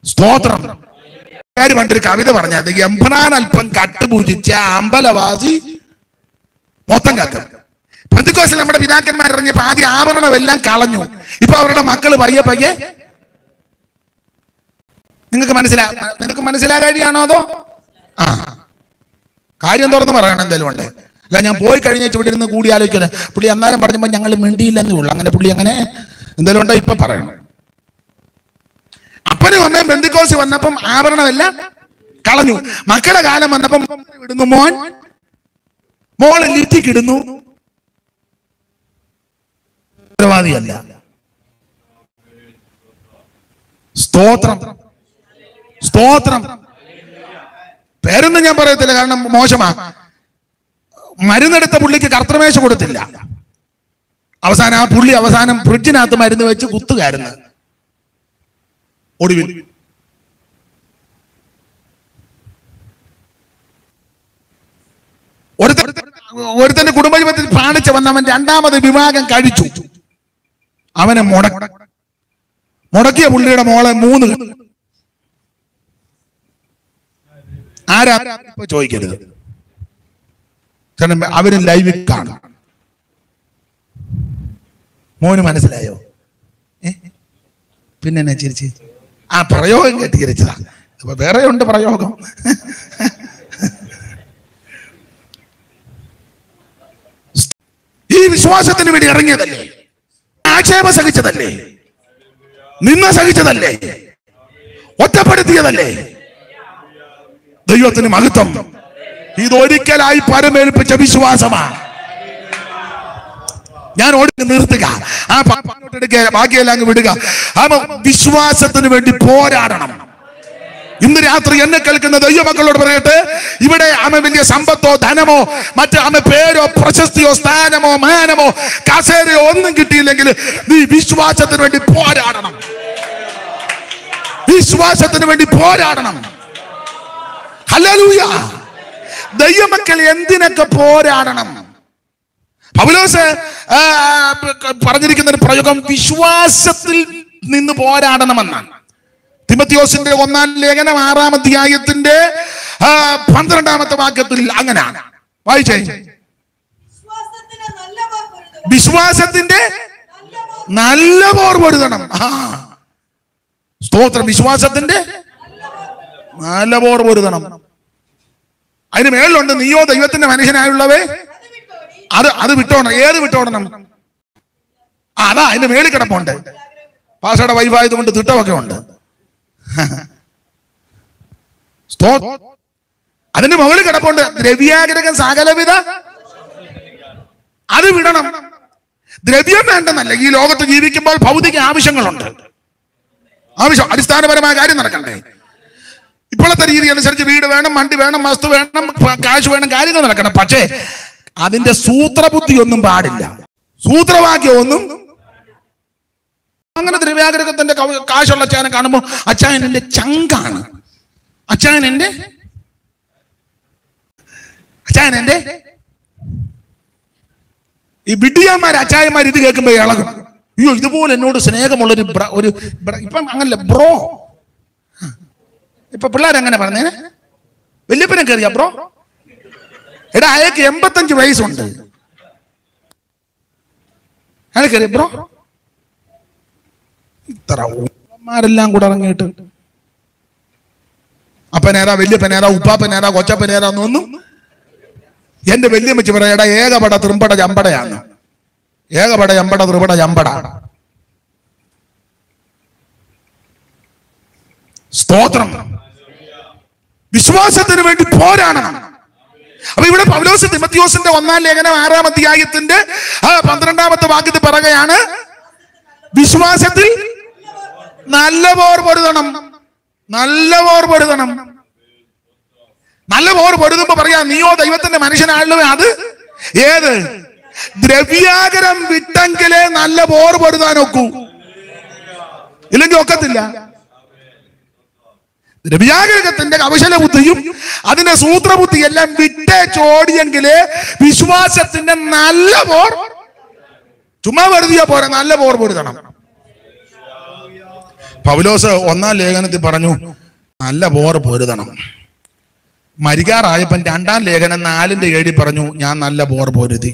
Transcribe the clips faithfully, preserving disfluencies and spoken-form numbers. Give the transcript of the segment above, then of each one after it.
സ്തോത്രം. പണ്ടൊരു കവിത പറഞ്ഞത്, എംബ്രാൻ അല്പം കട്ടുപൂജിച്ച അമ്പലവാസി മൊത്തം കത്തും. പെന്തക്കോസ്തിൽ നമ്മുടെ പിതാക്കന്മാർ ഇറങ്ങിയപ്പോ ആദ്യം ആഭരണമെല്ലാം കളഞ്ഞു. ഇപ്പൊ അവരുടെ മക്കള് പയ്യെ പയ്യെ. നിങ്ങൾക്ക് മനസ്സിലാ നിനക്ക് മനസ്സിലാകാഴിയാണോ അതോ ആ കാര്യം തുറന്ന് പറയണം എന്തെങ്കിലും ഉണ്ട്? അല്ല ഞാൻ പോയി കഴിഞ്ഞിട്ട് ഇവിടെ ഇരുന്ന് കൂടി ആലോചിക്കുന്നത് പുള്ളി അന്നേരം പറഞ്ഞപ്പോ ഞങ്ങൾ മിണ്ടിയില്ലെന്നേ ഉള്ളു. അങ്ങനെ പുള്ളി അങ്ങനെ എന്തെങ്കിലും ഉണ്ടോ ഇപ്പൊ പറയണം. അപ്പനും അമ്മയും പെന്തക്കോസ്ത് വന്നപ്പം ആഭരണമെല്ലാം കളഞ്ഞു. മക്കളുടെ കാലം വന്നപ്പം ഇടുന്നു മോൻ മോള് ലിറ്റിക്കിടുന്നു. ഉത്തരവാദിയല്ല. സ്തോത്രം സ്തോത്രം. പേരൊന്നും ഞാൻ പറയത്തില്ല, കാരണം മോശമാ. മരുന്നെടുത്ത പുള്ളിക്ക് കർത്തൃമേശ കൊടുത്തില്ല. അവസാനം ആ പുള്ളി അവസാനം ഫ്രിഡ്ജിനകത്ത് മരുന്ന് വെച്ച് കുത്തുകാരുന്നു. ഒടുവിൽ ഒരുത്തന്റെ കുടുംബജീവിതത്തിൽ കാണിച്ച വന്നവൻ രണ്ടാമത് വിവാഹം കഴിച്ചു. അവനെ മുട മുടക്കിയ പുള്ളിയുടെ മോളെ മൂന്ന്. ആരാ ഇപ്പൊ ചോദിക്കരുത്, കാരണം അവര് ലൈവിൽ കാണും. മോന് മനസ്സിലായോ? ഏ പിന്നെ എന്നെ ചിരിച്ച് ആ പ്രയോഗം കേട്ട് ചിരിച്ചതാ. അപ്പൊ വേറെ ഉണ്ട് പ്രയോഗം. ഈ വിശ്വാസത്തിന് വേണ്ടി ഇറങ്ങിയതല്ലേ, ആക്ഷേപം സഹിച്ചതല്ലേ, നിന്ന സഹിച്ചതല്ലേ, ഒറ്റപ്പെടുത്തിയതല്ലേ. ദൈവത്തിന് മഹത്വം. ഇതൊരിക്കലായി പരമേൽപ്പിച്ച വിശ്വാസമാണ്. ഞാൻ ഓടി നിർത്തുക, ആ പാട്ടോട്ടെടുക്കുക, ബാക്കിയെല്ലാം അങ്ങ് വിടുക. ആ വിശ്വാസത്തിന് വേണ്ടി പോരാടണം. ഇന്ന് രാത്രി എന്നെ കേൾക്കുന്ന ദൈവമക്കളോട് പറയട്ടെ, ഇവിടെ അമ്മ വലിയ സമ്പത്തോ ധനമോ മറ്റ് അമ്മ പേരോ പ്രശസ്തിയോ സ്ഥാനമോ മാനമോ കസേരയോ ഒന്നും കിട്ടിയില്ലെങ്കിൽ നീ വിശ്വാസത്തിന് വേണ്ടി പോരാടണം. വിശ്വാസത്തിന് വേണ്ടി പോരാടണം. ഹല്ലേലൂയ. ദൈവമക്കൾ എന്തിനൊക്കെ പോരാടണം? പൗലോസ് പറഞ്ഞിരിക്കുന്ന ഒരു പ്രയോഗം വിശ്വാസത്തിൽ നിന്ന് പോരാടണമെന്നാണ്. തിമോഥെയോസിന്റെ ഒന്നാം ലേഖനം ആറാം അധ്യായത്തിന്റെ പന്ത്രണ്ടാമത്തെ വാക്യത്തിൽ അങ്ങനെയാണ് വായിച്ചേ. വിശ്വാസത്തിന്റെ നല്ല പോർ പൊരുതണം. ആ സ്തോത്രം. വിശ്വാസത്തിന്റെ നല്ല പോർ പൊരുതണം. അതിന് മേളിലുണ്ട്, നീയോ ദൈവത്തിന്റെ മനുഷ്യനായുള്ളവേ അത് അത് വിട്ടോണം. ഏത് വിട്ടോടണം? അതാ അതിന്റെ മേളിൽ കിടപ്പുണ്ട്. പാസയുടെ വൈവായത് കൊണ്ട് തിട്ടമൊക്കെ ഉണ്ട്. അതിന്റെ മുകളിൽ കിടപ്പുണ്ട് ദ്രവ്യാഗ്രഹം സകലവിധ. അത് വിടണം. ദ്രവ്യം വേണ്ടെന്നല്ല, ഈ ലോകത്ത് ജീവിക്കുമ്പോൾ ഭൗതിക ആവശ്യങ്ങളുണ്ട്. ആവശ്യം അടിസ്ഥാനപരമായ കാര്യം നടക്കണ്ടേ. ഇപ്പോഴത്തെ രീതി അനുസരിച്ച് വീട് വേണം, വണ്ടി വേണം, വസ്തു വേണം, കാശ് വേണം, കാര്യങ്ങൾ നടക്കണം. പക്ഷേ അതിന്റെ സൂത്രബുദ്ധി ഒന്നും പാടില്ല, സൂത്രവാക്യം ഒന്നും. അങ്ങനെ ദ്രവ്യാഗ്രഹത്തിന്റെ കാശുള്ള അച്ചായനെ കാണുമ്പോൾ അച്ചായൻ എന്റെ ചങ്കാണ്, അച്ചായൻ എന്റെ അച്ചായൻ എന്റെ ഈ വിഡിയന്മാർ അച്ചായന്മാർ ഇത് കേൾക്കുമ്പോ ഇളകും. അയ്യോ, ഇതുപോലെ എന്നോട് സ്നേഹമുള്ളൊരു ഒരു ഇപ്പം അങ്ങനല്ല ബ്രോ. ഇപ്പൊ പിള്ളേരെങ്ങനെ പറഞ്ഞേ, വല്യപ്പനെ കയറിയ ബ്രോ. എടാ അയാൾക്ക് എൺപത്തഞ്ച് വയസ്സുണ്ട്, അയാൾ കയറിയ ബ്രോ. ഇത്ര ഊന്മാരെല്ലാം കൂടെ ഇറങ്ങിയിട്ട് അപ്പനേരാ, വല്യപ്പനേരാ, ഉപ്പാപ്പനേരാ, കൊച്ചപ്പനേരാ എന്നൊന്നും. എന്റെ വല്യമ്മച്ചി പറയാ, എടാ ഏകപട തൃമ്പട ചമ്പടയാണ്. ഏകപട ചമ്പട തൃപട ചമ്പട. സ്തോത്രം. വിശ്വാസത്തിന് വേണ്ടി പോരാടണം. അപ്പൊ ഇവിടെ പൗലോസ് തിമോഥെയോസിന്റെ ഒന്നാം ലേഖനം ആറാം അധ്യായത്തിന്റെ ആ പന്ത്രണ്ടാമത്തെ വാക്യത്തിൽ പറയുകയാണ്, വിശ്വാസത്തിൽ നല്ല പോർ പൊരുതണം. നല്ല പോർ പൊരുതണം. നല്ല പോർ പൊരുതുമ്പോ പറയാ, നീയോ ദൈവത്തിന്റെ മനുഷ്യനാണല്ലോ. അത് ഏത് ദ്രവ്യാഗ്രഹം വിട്ടെങ്കിലേ നല്ല പോർ പൊരുതാൻ ഒക്കൂ, ഇല്ലെങ്കിൽ ഒക്കത്തില്ല. ദ്രവ്യാഗ്രഹത്തിന്റെ കൗശല ബുദ്ധിയും അതിന്റെ സൂത്രബുദ്ധി എല്ലാം വിട്ടേ ചോടിയെങ്കിലേ വിശ്വാസത്തിന്റെ നല്ല പോർ. ചുമ്മാ വെറുതെ പോരാ, നല്ല പോർ പൊരുതണം. പൗലോസ് ഒന്നാം ലേഖനത്തിൽ പറഞ്ഞു നല്ല പോർ പൊരുതണം. മരിക്കാറായപ്പം രണ്ടാം ലേഖനം നാലിന്റെ ഏഴിൽ പറഞ്ഞു ഞാൻ നല്ല പോർ പൊരുതി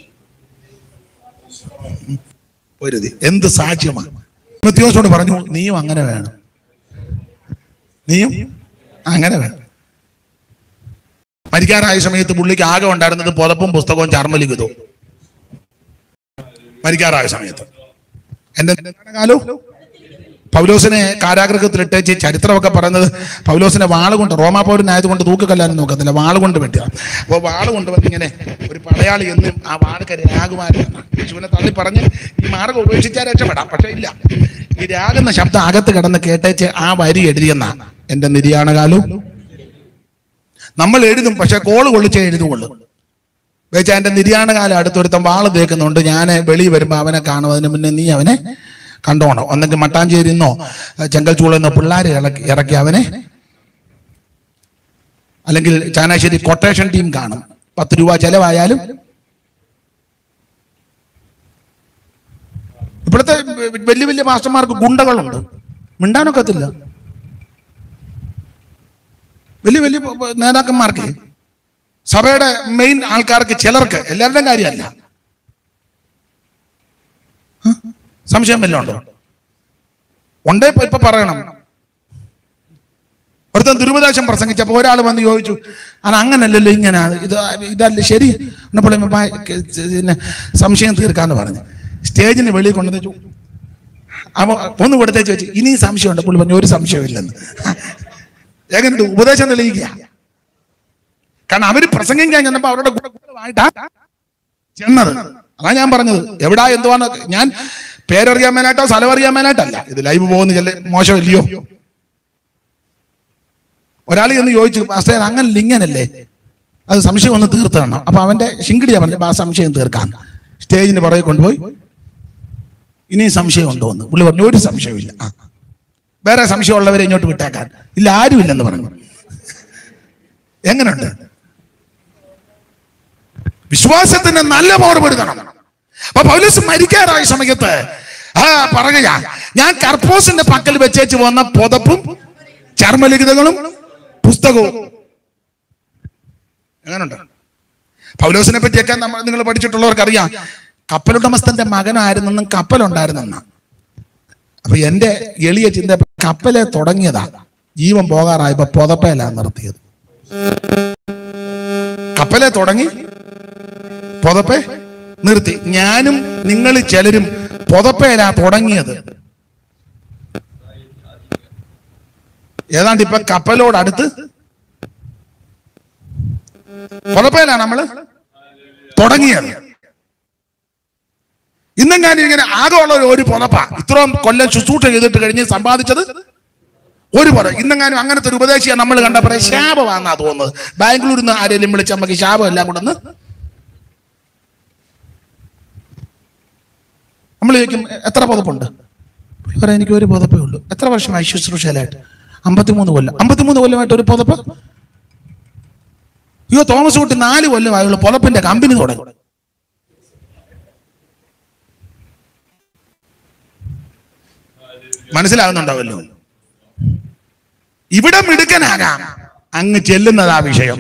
പൊരുതി എന്ത് സാക്ഷ്യമാണ്. തിമോഥെയോസിനോട് പറഞ്ഞു നീയും അങ്ങനെ വേണം, നീയും അങ്ങനെ വേണം. മരിക്കാറായ സമയത്ത് പുള്ളിക്ക് ആകെ ഉണ്ടായിരുന്നത് പുതപ്പും പുസ്തകവും ചർമ്മലിഖിതവും. മരിക്കാറായ സമയത്ത് എന്റെ കാലോ പൗലോസിനെ കാരാഗ്രഹത്തിലിട്ടേച്ച് ചരിത്രമൊക്കെ പറയുന്നത് പൗലോസിനെ വാള് കൊണ്ട്, റോമാ പൗരനായതുകൊണ്ട് തൂക്കുകല്ലാനും നോക്കത്തില്ല, വാള് കൊണ്ട് വെട്ടുക. അപ്പോൾ വാള് കൊണ്ട് വന്ന് ഇങ്ങനെ ഒരു പടയാളി എന്നും ആ വാഴക്ക് രാഗുമാരാണ്. യേശുവിനെ തള്ളി പറഞ്ഞ് ഈ മാർഗം ഉപേക്ഷിച്ചാൽ രക്ഷപ്പെടാം. പക്ഷെ ഇല്ല, ഈ രാഗെന്ന ശബ്ദം അകത്ത് കിടന്ന് കേട്ടേച്ച് ആ വരി എഴുതിയെന്നാണ് എന്റെ നിര്യാണകാലം. നമ്മൾ എഴുതും, പക്ഷെ കോള് കൊള്ളിച്ചേ എഴുതുകൊള്ളു. വെച്ചാൽ എന്റെ നിര്യാണകാലം അടുത്തൊരുത്തം വാള് തേക്കുന്നുണ്ട്, ഞാൻ വെളി വരുമ്പോൾ അവനെ കാണും, അതിന് മുന്നേ നീ അവനെ കണ്ടോണം. ഒന്നെങ്കിൽ മട്ടാഞ്ചേരിന്നോ ചെങ്കൽച്ചൂളെന്നോ പിള്ളേരെ ഇറക്കി ഇറക്കി അവനെ, അല്ലെങ്കിൽ ചാനാശ്ശേരി കൊട്ടേഷൻ ടീം കാണും, പത്ത് രൂപ ചെലവായാലും. ഇപ്പോഴത്തെ വലിയ വലിയ മാസ്റ്റർമാർക്ക് ഗുണ്ടകളുണ്ട്, മിണ്ടാനൊക്കത്തില്ല. വലിയ വലിയ നേതാക്കന്മാർക്ക്, സഭയുടെ മെയിൻ ആൾക്കാർക്ക്, ചിലർക്ക്, എല്ലാവരുടെയും കാര്യമല്ല. സംശയം വല്ലതും ഉണ്ടോ? ഉണ്ടേ ഇപ്പൊ പറയണം. ഒരുത്തൻ ദുരുപദേശം പ്രസംഗിച്ചപ്പോ ഒരാൾ വന്ന് ചോദിച്ചു, അത് അങ്ങനല്ലല്ലോ, ഇങ്ങനെ ഇത് ഇതല്ല ശരി. പിന്നെ സംശയം തീർക്കാന്ന് പറഞ്ഞു സ്റ്റേജിന് വെളിയിൽ കൊണ്ടുവന്നു. അവ ഒന്ന് കൊടുത്തേച്ച് വെച്ച് ഇനി സംശയമുണ്ട്. പുള്ളി പറഞ്ഞു ഒരു സംശയമില്ലെന്ന്. എങ്ങനെ ഉപദേശം തെളിയിക്കുക? കാരണം അവര് പ്രസംഗിക്കാൻ ചെന്നപ്പോ അവരുടെ കൂട്ടമായിട്ടാ ചെന്നത്. അതാ ഞാൻ പറഞ്ഞത്, എവിടാ എന്തുവാണ്. ഞാൻ പേരറിയാൻ മേലായിട്ടോ സ്ഥലം അറിയാൻ മേലായിട്ടല്ല. ഇത് ലൈവ് പോകുന്ന ചെല്ല മോശമല്ലയോ? ഒരാൾ എന്ന് ചോദിച്ചു, പാസ്റ്റർ അങ്ങനല്ല ഇങ്ങനല്ലേ, അത് സംശയം ഒന്ന് തീർത്ത് തരണം. അപ്പൊ അവന്റെ ശിങ്കിടിയാ പറഞ്ഞു ആ സംശയം തീർക്കാൻ. സ്റ്റേജിന് പുറകെ കൊണ്ടുപോയി ഇനി സംശയം ഉണ്ടോ എന്ന് പുള്ളി പറഞ്ഞു ഒരു സംശയമില്ല. ആ വേറെ സംശയമുള്ളവരെ ഇങ്ങോട്ട് വിട്ടേക്കാൻ. ഇല്ല, ആരുമില്ലെന്ന് പറഞ്ഞു. എങ്ങനെയുണ്ട്? വിശ്വാസത്തിന് നല്ല പോർപെടുത്തണം. അപ്പൊ പൗലോസ് മരിക്കാറായ സമയത്ത് ആ പറയുക, ഞാൻ കർപ്പോസിന്റെ പക്കൽ വെച്ചേച്ച് വന്ന പുതപ്പും ചർമ്മലിഖിതങ്ങളും പുസ്തകവും. എങ്ങനെയുണ്ട്? പൗലോസിനെ പറ്റിയൊക്കെ നമ്മൾ നിങ്ങൾ പഠിച്ചിട്ടുള്ളവർക്ക് അറിയാം. കപ്പലുടമസ്ഥന്റെ മകനായിരുന്നെന്നും കപ്പലുണ്ടായിരുന്നെന്ന. അപ്പൊ എന്റെ എളിയ ചിന്ത, കപ്പലെ തുടങ്ങിയതാ, ജീവൻ പോകാറായപ്പോ പുതപ്പയിലാ നിർത്തിയത്. കപ്പലെ തുടങ്ങി പുതപ്പെ നിർത്തി. ഞാനും നിങ്ങൾ ചിലരും പുതപ്പയിലാ തുടങ്ങിയത്. ഏതാണ്ട് ഇപ്പൊ കപ്പലോടടുത്ത് പുതപ്പയിലാണ് നമ്മള് തുടങ്ങിയത്. ഇന്നും ഞാൻ ഇങ്ങനെ ആകെ ഉള്ള ഒരു പുതപ്പ ഇത്രയും കൊല്ലം ശുശ്രൂഷ ചെയ്തിട്ട് കഴിഞ്ഞ് സമ്പാദിച്ചത് ഒരു പുറ. ഇന്നെങ്ങാനും അങ്ങനത്തെ ഒരു ഉപദേശിയാണ് നമ്മൾ കണ്ടപ്പോൾ ശാപമാണെന്നാ തോന്നുന്നത്. ബാംഗ്ലൂരിൽ നിന്ന് ആരെങ്കിലും വിളിച്ച് നമുക്ക് ശാപം എല്ലാം കൊണ്ടൊന്ന് നമ്മൾ ചോദിക്കും എത്ര പുതപ്പുണ്ട്? പറയാം എനിക്ക് ഒരു പുതപ്പേ ഉള്ളൂ. എത്ര വർഷമായി ശുശ്രൂഷയിലായിട്ട്? അമ്പത്തിമൂന്ന് കൊല്ലം. അമ്പത്തിമൂന്ന് കൊല്ലമായിട്ട് ഒരു പുതപ്പ്? അയ്യോ തോമസ് കുട്ടി നാല് കൊല്ലമായുള്ള പുതപ്പിന്റെ കമ്പനി തുടങ്ങി. മനസ്സിലാകുന്നുണ്ടാവല്ലോ? ഇവിടെ മിടുക്കനാകാം, അങ്ങ് ചെല്ലുന്നതാ വിഷയം.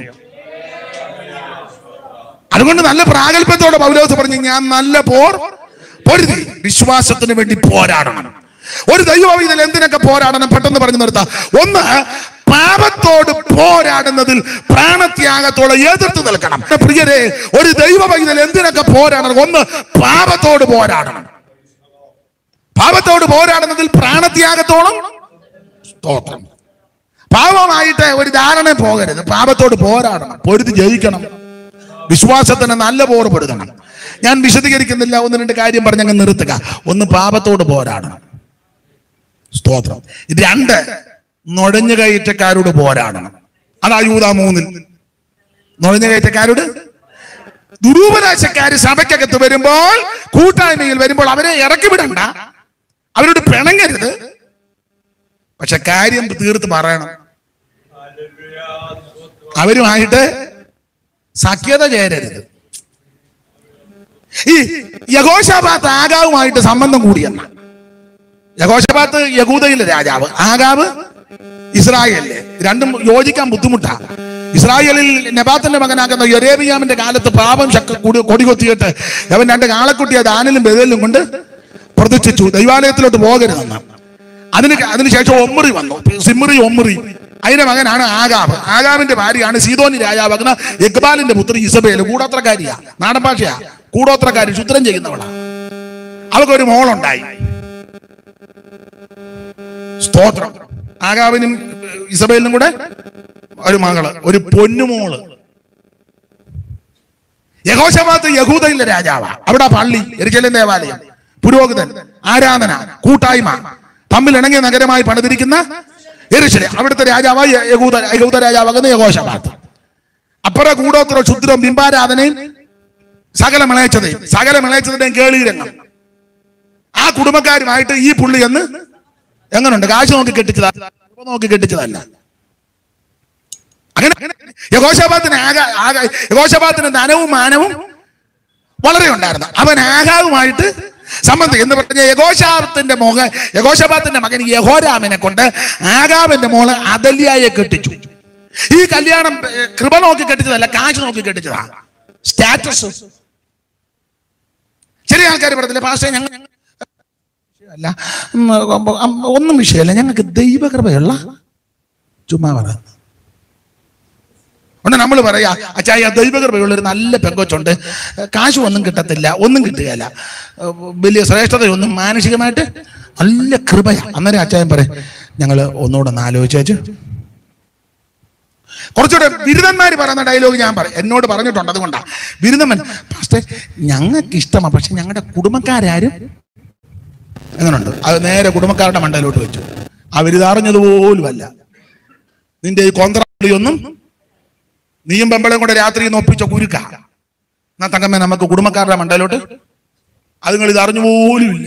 അതുകൊണ്ട് നല്ല പ്രാഗൽഭ്യത്തോടെ പൗലോസ് പറഞ്ഞു, ഞാൻ നല്ല പോർ പൊരുതി, വിശ്വാസത്തിന് വേണ്ടി പോരാടണം. ഒരു ദൈവവിധത്തിൽ എന്തിനൊക്കെ പോരാടണം? പെട്ടെന്ന് പറഞ്ഞു നിർത്താം. ഒന്ന്, പാപത്തോട് പോരാടുന്നതിൽ പ്രാണത്യാഗത്തോടെ എതിർത്ത് നിൽക്കണം. പ്രിയരെ, ഒരു ദൈവവിധത്തിൽ എന്തിനൊക്കെ പോരാടണം? ഒന്ന്, പാപത്തോട് പോരാടണം. പാപത്തോട് പോരാടുന്നതിൽ പ്രാണത്യാഗത്തോളം സ്തോത്രം. പാപമായിട്ട് ഒരു ധാരണ പോകരുത്. പാപത്തോട് പോരാടണം, പൊരുതി ജയിക്കണം. വിശ്വാസത്തിന് നല്ല പോർ പൊരുതണം. ഞാൻ വിശദീകരിക്കുന്നില്ല, ഒന്ന് രണ്ട് കാര്യം പറഞ്ഞങ്ങ് നിർത്തുക. ഒന്ന്, പാപത്തോട് പോരാടണം, സ്തോത്രം. രണ്ട്, നുഴഞ്ഞു കയറ്റക്കാരോട് പോരാടണം. അതാ യൂദാ മൂന്നിൽ നുഴഞ്ഞു കയറ്റക്കാരോട്. ദുരൂപദേശക്കാര് സഭയ്ക്കകത്ത് വരുമ്പോൾ, കൂട്ടായ്മയിൽ വരുമ്പോൾ അവരെ ഇറക്കി വിടണ്ട, അവരോട് പിണങ്ങരുത്, പക്ഷെ കാര്യം തീർത്ത് പറയണം. അവരുമായിട്ട് സഖ്യത ചേരരുത്. ഈ യഹോശാഫാത്ത് ആഗാവുമായിട്ട് സംബന്ധം കൂടിയെന്ന യഹോശാഫാത്ത് യഹൂദയിലെ രാജാവ്, ആഹാബ് ഇസ്രായേലിലെ. രണ്ടും യോജിക്കാൻ ബുദ്ധിമുട്ടാ. ഇസ്രായേലിൽ നെബാത്തിന്റെ മകനാകുന്ന യൊരോബെയാമിന്റെ കാലത്ത് പാപം ശക്തി കൂടി കൊടികൊത്തിയിട്ട് അവൻ രണ്ട് കാളക്കുട്ടിയെ ദാനിലും ബേഥേലിലും കൊണ്ട് പ്രതിഷ്ഠിച്ചു, ദൈവാലയത്തിലോട്ട് പോകരുതെന്ന്. അതിന് അതിനുശേഷം ഒമ്രി വന്നു, സിമ്രി ഒമ്രി. അതിന്റെ മകനാണ് ആഹാബ്. ആഹാബിന്റെ ഭാര്യയാണ് സീദോനി രാജാവാകുന്ന യഗ്ബാലിന്റെ പുത്രി ഇസബേൽ. കൂടോത്രക്കാരിയാ, നാടൻ ഭാഷയാ, കൂടോത്രക്കാരി, ശുദ്രം ചെയ്യുന്നവളാ. അവൾക്കൊരു മോളുണ്ടായി. സ്തോത്രം. ആഹാബിനും ഇസബേലിനും കൂടെ ഒരു മകള്, ഒരു പൊന്നുമോള്. യഹോശാഫാത്ത് യഹൂദയിലെ രാജാവാ. അവിടെ പള്ളി, യെരൂശലേം ദേവാലയം, പുരോഹിതൻ, ആരാധന, കൂട്ടായ്മ, തമ്മിൽ ഇണങ്ങിയ നഗരമായി പണിതിരിക്കുന്ന യെരൂശലേം. അവിടുത്തെ രാജാവായി യഹൂദ യഹൂദ രാജാവാകുന്ന യഹോശാഫാത്ത്. അപ്പുറ കൂടോത്ര ശുദ്രം, ബിംബാരാധനയും സകല മിളയച്ചതയും സകല മിളയച്ചതിന്റെയും കേളീരംഗം. ആ കുടുംബക്കാരുമായിട്ട് ഈ പുള്ളി എന്ന് എങ്ങനുണ്ട്? കാശ് നോക്കി കെട്ടിച്ചതാ, നോക്കി കെട്ടിച്ചതല്ല. അങ്ങനെ യഹോശാഫാത്തിന് ആകാ ആകാ യഹോശാഫാത്തിന് ധനവും മാനവും വളരെ ഉണ്ടായിരുന്നു. അവൻ ആഹാവുമായിട്ട് സംബന്ധം എന്ന് പറഞ്ഞ യഹോശാഫാത്തിന്റെ മോഹ യഹോശാഫാത്തിന്റെ മകൻ യഹോരാമിനെ കൊണ്ട് ആഹാബിന്റെ മോള് അദല്യായെ കെട്ടിച്ചു. ഈ കല്യാണം കൃപ നോക്കി കെട്ടിച്ചതല്ല, കാശ് നോക്കി കെട്ടിച്ചതാ, സ്റ്റാറ്റസ്. ചെറിയ ആൾക്കാർ പറഞ്ഞില്ലേ, പാസ്റ്റേ ഞങ്ങൾ അല്ല ഒന്നും വിഷയമല്ല, ഞങ്ങൾക്ക് ദൈവകൃപയുള്ള ചുമ്മാ പറയുന്നു. ഒന്ന് നമ്മൾ പറയാ, അച്ചായ ദൈവകൃപയുള്ള ഒരു നല്ല പെങ്കൊച്ചുണ്ട്, കാശും ഒന്നും കിട്ടത്തില്ല, ഒന്നും കിട്ടുകയല്ല, വലിയ ശ്രേഷ്ഠതയൊന്നും, മാനസികമായിട്ട് നല്ല കൃപയാ. അന്നേരം അച്ചായൻ പറയും, ഞങ്ങൾ ഒന്നുകൂടെ ഒന്ന് ആലോചിച്ചു. കുറച്ചുകൂടെ ബിരുദന്മാര് പറയുന്ന ഡയലോഗ് ഞാൻ പറയും, എന്നോട് പറഞ്ഞിട്ടുണ്ട്. അതുകൊണ്ടാ ബിരുദന്മാർ, പക്ഷേ ഞങ്ങൾക്ക് ഇഷ്ടമാണ്, പക്ഷെ ഞങ്ങളുടെ കുടുംബക്കാരും എങ്ങനെയുണ്ട്? അത് നേരെ കുടുംബക്കാരുടെ മണ്ടയിലോട്ട് വെച്ചു. അവരിതറിഞ്ഞതുപോലുമല്ല. നിന്റെ ഈ കോന്ത്രാളിയൊന്നും നീയും പെമ്പളയും കൂടെ രാത്രി ഒപ്പിച്ച കുരുക്ക. എന്നാ തങ്കമ്മേ, നമുക്ക് കുടുംബക്കാരുടെ മണ്ടയിലോട്ട് അതുങ്ങൾ ഇത് അറിഞ്ഞു പോലുമില്ല.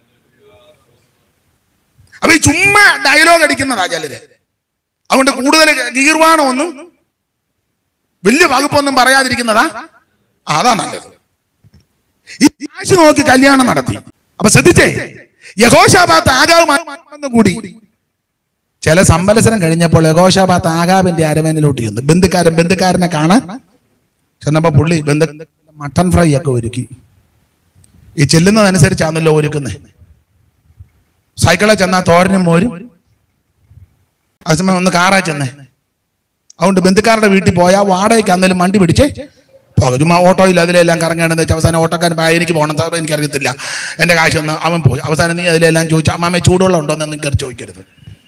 അപ്പൊ ഈ ചുമ്മാ ഡയലോഗ് അടിക്കുന്നതാ ചിലര്. അതുകൊണ്ട് കൂടുതൽ ഗീർവാണമൊന്നും വലിയ വകുപ്പൊന്നും പറയാതിരിക്കുന്നതാ, അതാ നല്ലത്. ഈ കാശ് നോക്കി കല്യാണം നടത്തി. അപ്പൊ ശ്രദ്ധിച്ചേ, യഹോശാഫാത്ത് ആഹാബുമായി കൂടി. ചില സമ്പലസരം കഴിഞ്ഞപ്പോൾ യഹോശാഫാത്ത് ആഹാബിന്റെ അരമേനിലോട്ട് ചെന്നു. ബന്ധുക്കാരൻ ബന്ധുക്കാരനെ കാണാൻ ചെന്നപ്പോ പുള്ളി ബന്ധു മട്ടൺ ഫ്രൈ ഒക്കെ ഒരുക്കി. ഈ ചെല്ലുന്നതനുസരിച്ചാണല്ലോ ഒരുക്കുന്നത്. സൈക്കിളെ ചെന്നാ തോരനും മോരും, അതേസമയം ഒന്ന് കാറാ ചെന്നേ. അതുകൊണ്ട് ബന്ധുക്കാരുടെ വീട്ടിൽ പോയാൽ വാടകയ്ക്ക് അന്നേലും വണ്ടി പിടിച്ചേ ചുമ്മാ ഓട്ടോയിൽ അതിലെല്ലാം കറങ്ങേണ്ടത് വെച്ചാൽ അവസാനം ഓട്ടോക്കാരൻ എനിക്ക് പോകണം, എനിക്കറിയത്തില്ല, എൻ്റെ കാശൊന്ന് അവൻ പോയി. അവസാനം നീ അതിലെല്ലാം ചോദിച്ചു, അമ്മാമ്മ ചൂടുവെള്ളം ഉണ്ടോ എന്ന് നിങ്ങൾക്ക് ചോദിക്കരുത്.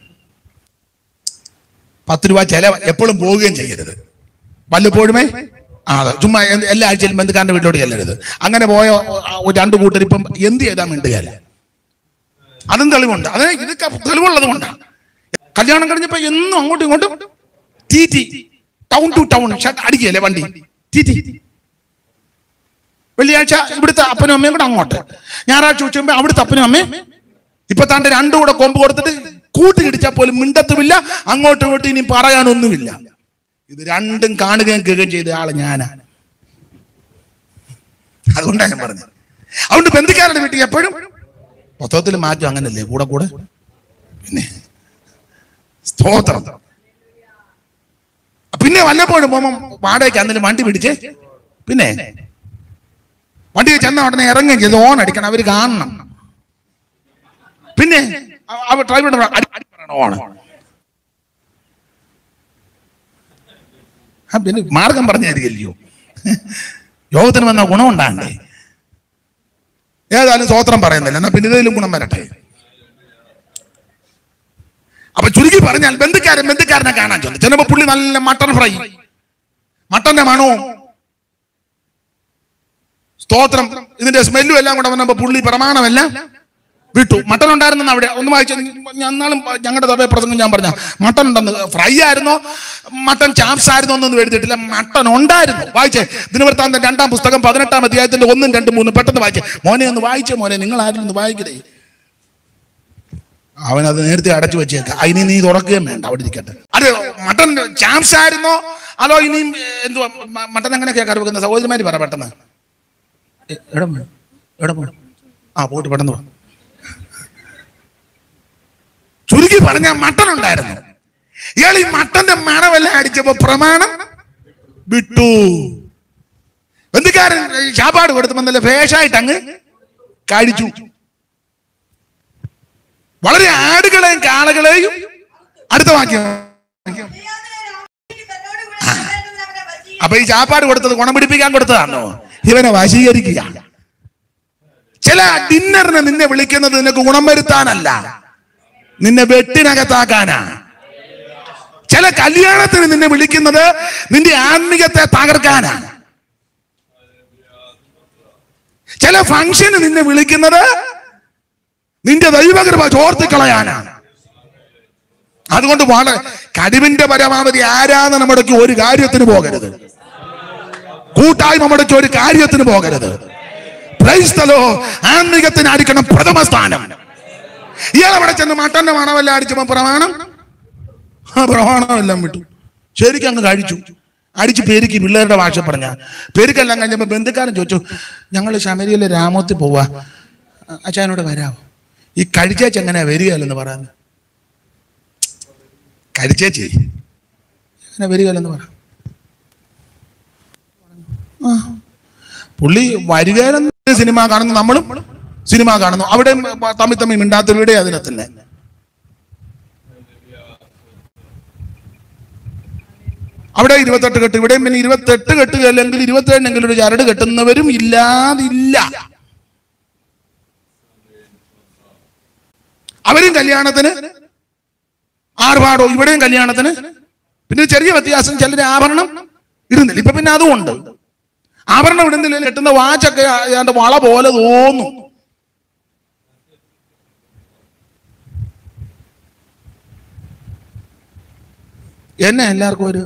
പത്ത് രൂപ ചെലവ് എപ്പോഴും പോവുകയും ചെയ്യരുത്. വല്ലപ്പോഴുമേ ആ ചുമ്മാ എല്ലാ ആഴ്ചയിലും ബന്ധുക്കാരൻ്റെ വീട്ടിലോട്ട് ചെല്ലരുത്. അങ്ങനെ പോയ രണ്ടു കൂട്ടർ ഇപ്പം എന്ത് ചെയ്താൽ മിണ്ടുകയല്ല. അതും തെളിവുണ്ട്. അത് ഇതൊക്കെ തെളിവുള്ളത് കൊണ്ടാണ്. കല്യാണം കഴിഞ്ഞപ്പോ എന്നും അങ്ങോട്ടും ഇങ്ങോട്ടും T T town to town അടിക്കുകയല്ലേ വണ്ടി. ടി ടി വെള്ളിയാഴ്ച ഇവിടുത്തെ അപ്പനും അമ്മയും കൂടെ അങ്ങോട്ട്, ഞായറാഴ്ച ഉച്ചയുമ്പോ അവിടുത്തെ അപ്പനും അമ്മയും. ഇപ്പൊ താണ്ട് രണ്ടും കൂടെ കൊമ്പ് കൊടുത്തിട്ട് കൂട്ടിക്കിടിച്ചാൽ പോലും മിണ്ടത്തുമില്ല, അങ്ങോട്ടും ഇങ്ങോട്ടും ഇനി പറയാനൊന്നുമില്ല. ഇത് രണ്ടും കാണുകയും കേൾക്കുകയും ചെയ്ത ആള് ഞാനാണ്. അതുകൊണ്ടാണ് ഞാൻ പറഞ്ഞത്. അതുകൊണ്ട് ബന്ധുക്കാരുടെ വീട്ടിൽ എപ്പോഴും മൊത്തത്തിൽ മാറ്റം അങ്ങനല്ലേ, കൂടെ കൂടെ. പിന്നെ സ്തോത്രം. പിന്നെ വല്ലപ്പോഴും പോകുമ്പം വാടകയ്ക്ക് അന്നേരം വണ്ടി പിടിച്ച്, പിന്നെ വണ്ടിയിൽ ചെന്ന ഉടനെ ഇറങ്ങുകയും ചെയ്ത് ഓൺ അടിക്കണം, അവര് കാണണം. പിന്നെ ഡ്രൈവർ ഓൺ. പിന്നെ മാർഗം പറഞ്ഞായിരിക്കല്ലയോ, യോഗത്തിന് വന്ന ഗുണം ഉണ്ടാകണ്ടേ. ഏതായാലും സ്തോത്രം പറയുന്നില്ല, എന്നാ പിന്നെ ഇതിലും ഗുണം വരട്ടെ. അപ്പൊ ചുരുക്കി പറഞ്ഞാൽ ബന്ധുക്കാരൻ ബന്ധുക്കാരനെ കാണാൻ ചെന്നു. ചിലപ്പോ പുള്ളി നല്ല മട്ടൺ ഫ്രൈ, മട്ടന്റെ മണവും സ്തോത്രം ഇതിന്റെ സ്മെല്ലും എല്ലാം കൂടെ വന്നപ്പോ പുള്ളി പ്രമാണമെല്ലാം വിട്ടു. മട്ടൺ ഉണ്ടായിരുന്നെന്ന് അവിടെ ഒന്ന് വായിച്ചു. എന്നാലും ഞങ്ങളുടെ സഭയെ പ്രസംഗം ഞാൻ പറഞ്ഞ മട്ടൺ ഉണ്ടെന്ന്. ഫ്രൈ ആയിരുന്നോ മട്ടൺ ചാപ്സ് ആയിരുന്നോ എന്നൊന്നും എഴുതിയിട്ടില്ല, മട്ടൺ ഉണ്ടായിരുന്നു. വായിച്ചേ ദിനവൃത്താന്തം രണ്ടാം പുസ്തകം പതിനെട്ടാം അധ്യായത്തിന്റെ ഒന്നും രണ്ടും മൂന്നും പെട്ടെന്ന് വായിച്ചേ. മോനെ ഒന്ന് വായിച്ചേ മോനെ, നിങ്ങൾ ആരും ഒന്ന് വായിക്കണേ. അവനത് നേരത്തെ അടച്ചു വെച്ചേക്കാം, അതിന് നീ തുറക്കുകയും വേണ്ട, അവിടെ ഇരിക്കട്ടെ. അത് മട്ടൺ ചാപ്സ് ആയിരുന്നോ അതോ ഇനിയും എന്തുവാ മട്ടൺ എങ്ങനെയൊക്കെയാ കറി വെക്കുന്ന സഹോദരിമാര് പറ പെട്ടെന്ന്. എവിടെ എവിടെ പോ ആ പോയിട്ട് പെട്ടെന്ന് പോ. ചുരുക്കി പറഞ്ഞ മട്ടൻ ഉണ്ടായിരുന്നു. ഇയാൾ ഈ മട്ടന്റെ മണമെല്ലാം അടിച്ചപ്പോ പ്രമാണം വിട്ടു. ബന്ധുക്കാരൻ ശാപ്പാട് കൊടുത്തപ്പോ നല്ല ഫേഷായിട്ട് അങ്ങ് കഴിച്ചു. വളരെ ആടുകളെയും കാളകളെയും അടുത്ത വാക്യം. അപ്പൊ ഈ ചാപ്പാട് കൊടുത്തത് ഗുണം പിടിപ്പിക്കാൻ കൊടുത്തതാണോ? ഇവനെ വശീകരിക്കുക. ചില ഡിന്നറിന് നിന്നെ വിളിക്കുന്നത് നിനക്ക് ഗുണം വരുത്താനല്ല, നിന്നെ വെട്ടിനകത്താക്കാനാ. ചില കല്യാണത്തിന് നിന്നെ വിളിക്കുന്നത് നിന്റെ ആത്മീയത്തെ തകർക്കാനാണ്. ചില ഫംഗ്ഷന് നിന്നെ വിളിക്കുന്നത് നിന്റെ ദൈവകൃപ ചോർത്തിക്കളയാനാണ്. അതുകൊണ്ട് വളരെ കഴിവിന്റെ പരമാവധി ആരാധന മുടക്കി ഒരു കാര്യത്തിന് പോകരുത്. കൂട്ടായ്മ മുടക്കി ഒരു കാര്യത്തിന് പോകരുത്. Praise the Lord. ആത്മീയത്തിന് അടിക്കണം പ്രഥമ സ്ഥാനം. ഇയാൾ അവിടെ ചെന്ന് മട്ടന്റെ മണമെല്ലാം അടിച്ചപ്പോ പ്രമാണം ആ പ്രമാണം എല്ലാം വിട്ടു. ശരിക്കും അങ്ങ് കഴിച്ചു. അടിച്ച് പെരുക്കി. പിള്ളേരുടെ ഭാഷ പറഞ്ഞ പെരുക്കെല്ലാം കഴിഞ്ഞപ്പോ ബന്ധുക്കാരൻ ചോദിച്ചു, ഞങ്ങൾ ശമരിയിലെ രാമോത്തിൽ പോവാ, അച്ഛനോട് വരാമോ? ഈ കഴിച്ചേച്ച് എങ്ങനെയാ വരികയല്ലെന്ന് പറയാന്ന്. കഴിച്ചേച്ചി എങ്ങനെ വരികയല്ലെന്ന് പറ. പുള്ളി വരികയെന്ന് സിനിമ കാണുന്നു, നമ്മളും സിനിമ കാണുന്നു. അവിടെ തമ്മിൽ തമ്മിൽ മിണ്ടാത്തവരുടെ അതിനെ തന്നെ. അവിടെ ഇരുപത്തെട്ട് കെട്ട്, ഇവിടെയും പിന്നെ ഇരുപത്തെട്ട് കെട്ട് അല്ലെങ്കിൽ ഇരുപത്തേഴെങ്കിലും ഒരു ചരട് കെട്ടുന്നവരും ഇല്ലാതില്ല. അവരും കല്യാണത്തിന് ആർഭാടോ, ഇവിടെയും കല്യാണത്തിന്. പിന്നെ ചെറിയ വ്യത്യാസം, ചിലര് ആഭരണം ഇടുന്നില്ല. ഇപ്പൊ പിന്നെ അതുകൊണ്ട് ആഭരണം ഇടുന്നില്ല. കെട്ടുന്ന വാച്ചൊക്കെ അതിന്റെ വള പോലെ തോന്നും. എന്നെ എല്ലാവർക്കും ഒരു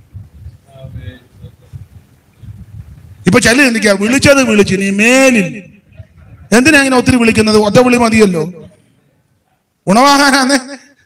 ഇപ്പൊ ചില എന്തൊക്കെയാ വിളിച്ചത് വിളിച്ചു, നീ മേലിൽ എന്തിനാ ഇങ്ങനെ ഒത്തിരി വിളിക്കുന്നത്? ഒറ്റ വിളി മതിയല്ലോ. ഗുണവാഹനാന്ന്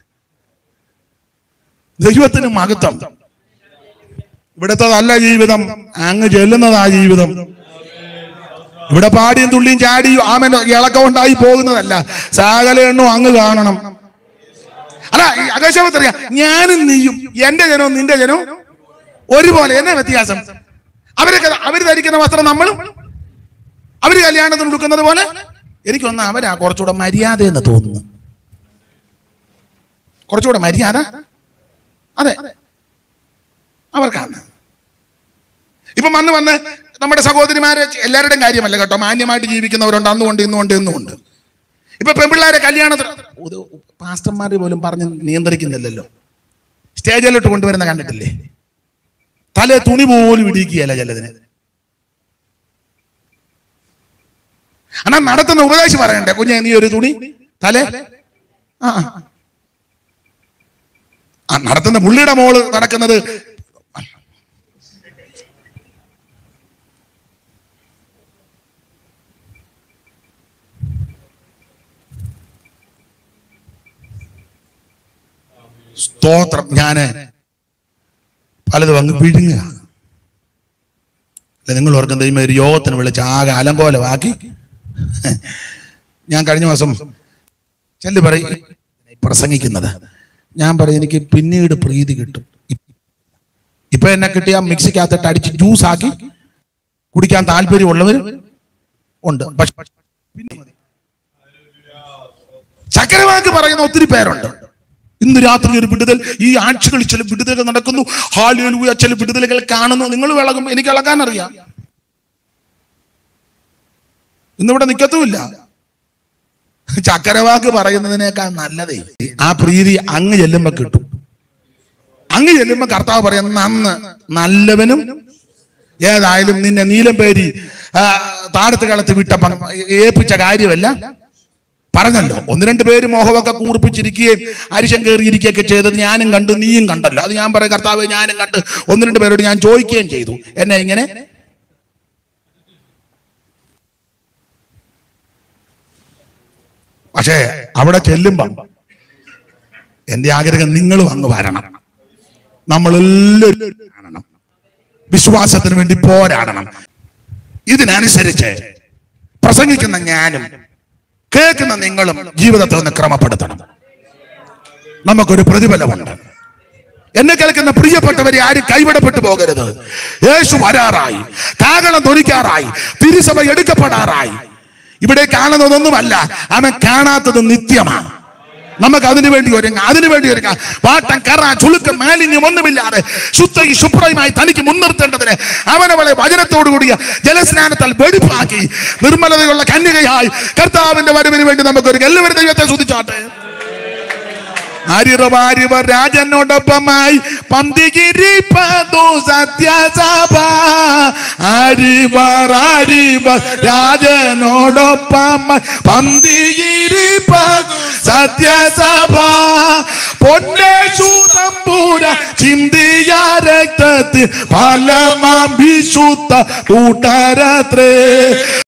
ദൈവത്തിന് മഹത്വം. ഇവിടുത്തെ നല്ല ജീവിതം, അങ്ങ് ചെല്ലുന്നതാ ജീവിതം. ഇവിടെ പാടിയും തുള്ളിയും ചാടിയും ആമൻ ഇളക്കം ഉണ്ടായി പോകുന്നതല്ല. സകല എണ്ണവും അങ്ങ് കാണണം. അല്ല, അകശമത്തറിയാം, ഞാനും നീയും, എന്റെ ജനവും നിന്റെ ജനവും ഒരുപോലെ. എന്നെ വ്യത്യാസം? അവരൊക്കെ അവര് ധരിക്കുന്ന വസ്ത്രം നമ്മളും അവര് കല്യാണത്തിന് കൊടുക്കുന്നത് പോലെ. എനിക്കൊന്ന് അവരാ കുറച്ചുകൂടെ മര്യാദ എന്ന് തോന്നുന്നു. കുറച്ചുകൂടെ മര്യാദ അതെ അവർക്കാണ്. ഇപ്പം വന്ന് വന്ന് നമ്മുടെ സഹോദരിമാരെ, എല്ലാവരുടെയും കാര്യമല്ല കേട്ടോ, മാന്യമായിട്ട് ജീവിക്കുന്നവരുണ്ട്, അന്നുകൊണ്ട് ഇന്നുകൊണ്ട് എന്നുമുണ്ട്. ഇപ്പൊ പെൺപിള്ളേരെ കല്യാണത്തിന് പാസ്റ്റർമാർ പോലും പറഞ്ഞ് നിയന്ത്രിക്കുന്നില്ലല്ലോ. സ്റ്റേജിലോട്ട് കൊണ്ടുവരുന്ന കണ്ടിട്ടില്ലേ? തലേ തുണി പോലും ഇടിക്കുകയല്ല ചിലതിന്. എന്നാ നടത്തുന്ന ഉപദേശം പറയണ്ടേ, കുഞ്ഞെ നീ ഒരു തുണി തലേ. ആ ആ നടത്തുന്ന പുള്ളിയുടെ മോള് നടക്കുന്നത് സ്തോത്രം. ഞാന് പലതും അങ്ങ് വിഴുങ്ങുക. നിങ്ങൾ ഓർക്കുന്ന ഈ ഒരു യോഗത്തിന് വിളിച്ച് ആകെ അലങ്കോലമാക്കി. ഞാൻ കഴിഞ്ഞ മാസം ചെല്ലു പറയും പ്രസംഗിക്കുന്നത്, ഞാൻ പറയും എനിക്ക് പിന്നീട് പ്രീതി കിട്ടും. ഇപ്പൊ എന്നെ കിട്ടിയ മിക്സിക്കകത്തിട്ട് അടിച്ച് ജ്യൂസ് ആക്കി കുടിക്കാൻ താല്പര്യമുള്ളവരും ഉണ്ട്. പക്ഷെ ചക്കരവാക്ക് പറയുന്ന ഒത്തിരി പേരുണ്ട്. ഇന്ന് രാത്രി ഒരു വിടുതൽ, ഈ ആഴ്ചകളിൽ ചില വിടുതലുകൾ നടക്കുന്നു, ഹല്ലേലൂയ, ചില വിടുതലുകൾ കാണുന്നു. നിങ്ങൾ വിളകും, എനിക്ക് ഇളകാൻ അറിയാം. ഇന്നിവിടെ നിക്കത്തുമില്ല. ചക്കരവാക്ക് പറയുന്നതിനേക്കാൾ നല്ലതേ ആ പ്രീതി അങ്ങ് ചെല്ലുമ്പോ കിട്ടും. അങ്ങ് ചെല്ലുമ്പോ കർത്താവ് പറയാം, നന്ന് നല്ലവനും ഏതായാലും നിന്നെ നീലം പേരി താഴത്ത് കളത്ത് വിട്ടപ്പം ഏൽപ്പിച്ച കാര്യമല്ല പറഞ്ഞല്ലോ. ഒന്ന് രണ്ട് പേര് മോഹമൊക്കെ കൂർപ്പിച്ചിരിക്കുകയും അരിശം കയറിയിരിക്കുകയൊക്കെ ചെയ്തത് ഞാനും കണ്ടു, നീയും കണ്ടല്ലോ. അത് ഞാൻ പറയാം, കർത്താവ് ഞാനും കണ്ട്. ഒന്ന് രണ്ട് പേരോട് ഞാൻ ചോദിക്കുകയും ചെയ്തു, എന്നെ ഇങ്ങനെ. പക്ഷേ അവിടെ ചെല്ലുമ്പം എന്റെ ആഗ്രഹം നിങ്ങളും അങ്ങ് വരണം, നമ്മളെല്ലാവരും കാണണം, വിശ്വാസത്തിന് വേണ്ടി പോരാടണം. ഇതിനനുസരിച്ച് പ്രസംഗിക്കുന്ന ഞാനും കേൾക്കുന്ന നിങ്ങളും ജീവിതത്തെ ഒന്ന് ക്രമപ്പെടുത്തണം. നമുക്കൊരു പ്രതിഫലമുണ്ട്. എന്നെ കേൾക്കുന്ന പ്രിയപ്പെട്ടവരെ, ആരും കൈവിടപ്പെട്ടു പോകരുത്. യേശു വരാറായി, കാഹളം ധ്വനിക്കാറായി, തിരുസഭ എടുക്കപ്പെടാറായി. ഇവിടെ കാണുന്നതൊന്നുമല്ല, അവൻ കാണാത്തത് നിത്യമാണ്. നമുക്ക് അതിനു വേണ്ടി ഒരുങ്ങാം, അതിനു വേണ്ടി ഒരുങ്ങാം. പാട്ടം, കറ, ചുളുക്കം, മാലിന്യം ഒന്നുമില്ലാതെ ശുദ്ധയും ശുഭ്രയുമായി തനിക്ക് മുൻനിർത്തേണ്ടതിന് അവനവളെ വചനത്തോടുകൂടിയ ജലസ്നാനത്താൽ വെടിപ്പാക്കി നിർമ്മലതയുള്ള കന്യകയായി കർത്താവിന്റെ വരവിന് വേണ്ടി നമുക്കൊരു എല്ലാവരും ദൈവത്തെ സ്തുതിച്ചാട്ടെ. ആര്യവാരിവർ രാജനോടൊപ്പമായി പന്തികിരിപ്പതു സത്യസഭ. ആരിവർ ആരിവർ രാജനോടൊപ്പമായി പന്തികിരിപ്പതു സത്യസഭ. പൊന്നേശു തമ്പുര ചിന്തിയ രക്തത്തിൽ ഫലമാം വിശുദ്ധ കൂട്ടരത്രേ.